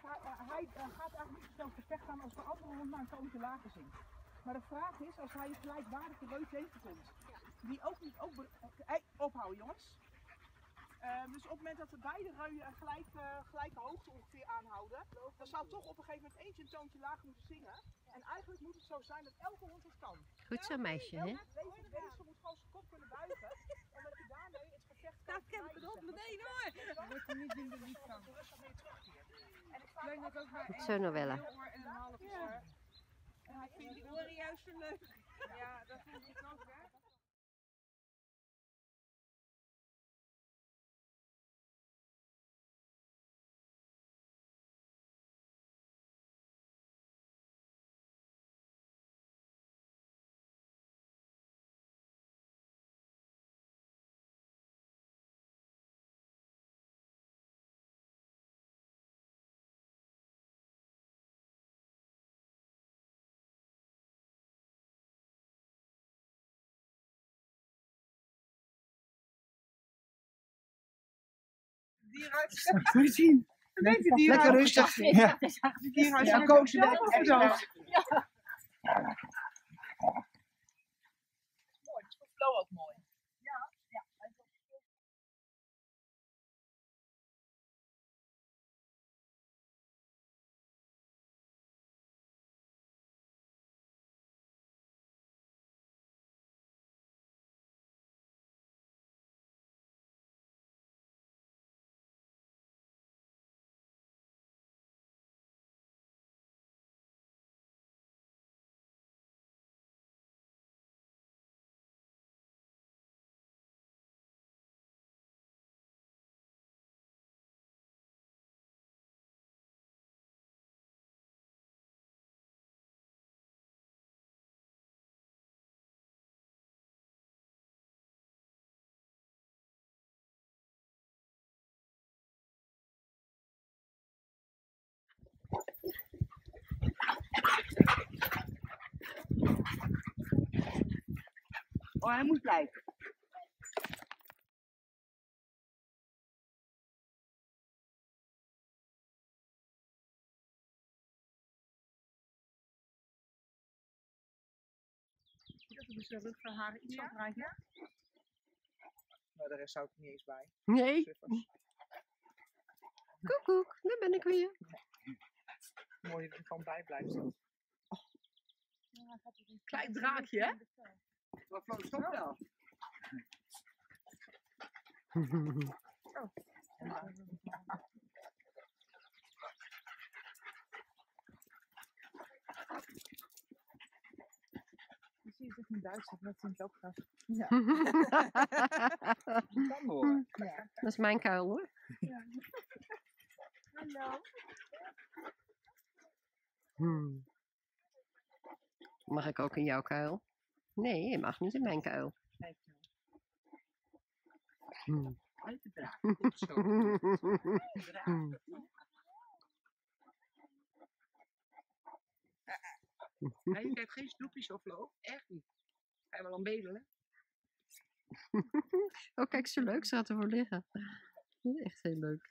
hij gaat eigenlijk niet zo gevecht gaan als de andere hond maar een toontje lager zingt. Maar de vraag is, als hij gelijkwaardig de reus tegenkomt, die ook niet ophouden jongens. Dus op het moment dat de beide reuien gelijke hoogte ongeveer aanhouden, dan zou toch op een gegeven moment eentje een toontje lager moeten zingen. En eigenlijk moet het zo zijn dat elke hond het kan. Goed zo meisje, hè? Deze moet gewoon zijn kop kunnen buigen, omdat hij daarmee het gevecht kan. Dat ken ik het op meteen hoor! Dat wordt er niet in de lied kan. Ik denk dat ook bij Goed zo, Noelle. een oor en een half uur. En hij vindt die oren juist zo leuk. Ja, dat vind ik ook, hè? Dierenarts. Moet je zien. Lekker rustig. Ja. Dierenarts. Ja, coachen ben ik echt zo. Mooi, dat is voor Flo ook mooi. Oh, hij moet blijven. Dus de rug van haar iets afrijden. Maar de rest zou ik er niet eens bij. Nee. Suffers. Koekoek, daar ben ik weer. Mooi dat er van bij blijft zitten. Klein draakje, hè? Wat Flo, stop wel. Je ziet het in Duitsland, dat vind ik ook graag. Ja. Kan hoor. Ja. Dat is mijn kuil, hoor. Hallo. Mag ik ook in jouw kuil? Nee, je mag niet in mijn kuil. Uit de draak. Goed zo. Draak. Nee, je krijgt geen snoepjes of Flo. Echt niet. Ga je wel aan bedelen? Oh, kijk, zo leuk. Ze gaat ervoor liggen. Echt heel leuk.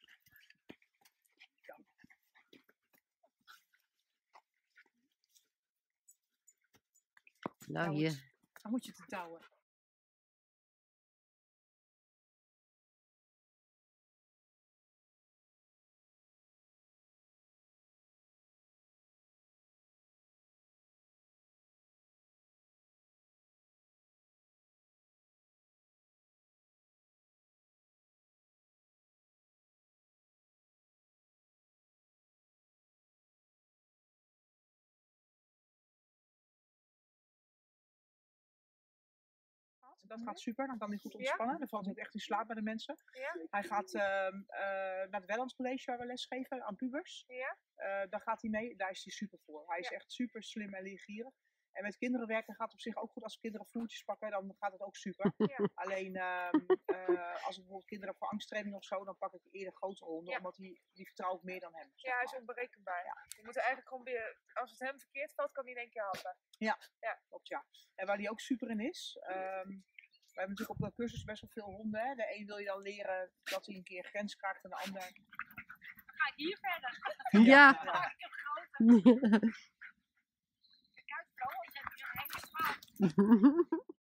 Nou, hier. Dan moet je het touwen. Dat gaat super, dan kan hij goed ontspannen. Dan valt hij ook echt in slaap bij de mensen. Ja? Hij gaat naar het Wellands College waar we lesgeven aan pubers. Ja? Daar gaat hij mee, daar is hij super voor. Hij is echt super slim en leergierig. En met kinderen werken gaat op zich ook goed. Als kinderen voertjes pakken, dan gaat het ook super. Ja. Alleen als ik bijvoorbeeld kinderen voor angsttraining of zo, dan pak ik eerder grotere honden, Ja. omdat die vertrouwen ook meer dan hem. Ja, hij is onberekenbaar. Je moet er eigenlijk gewoon weer, als het hem verkeerd valt, kan hij in één keer happen. Klopt, ja. En waar die ook super in is. We hebben natuurlijk op de cursus best wel veel honden. Hè. De een wil je dan leren dat hij een keer grens kraakt en de ander ga ik hier verder. Ja. Dan maak ik hem groter. Kijk uit, Flo, dan zet je een hele smaak.